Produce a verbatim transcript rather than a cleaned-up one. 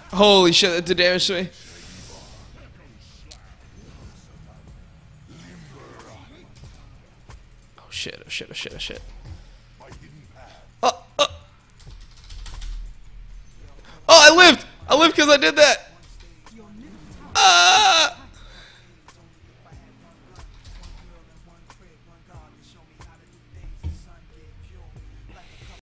Holy shit, that did damage to me. Oh shit, oh shit, oh shit, oh shit. Oh, oh. Oh, I lived! I lived because I did that!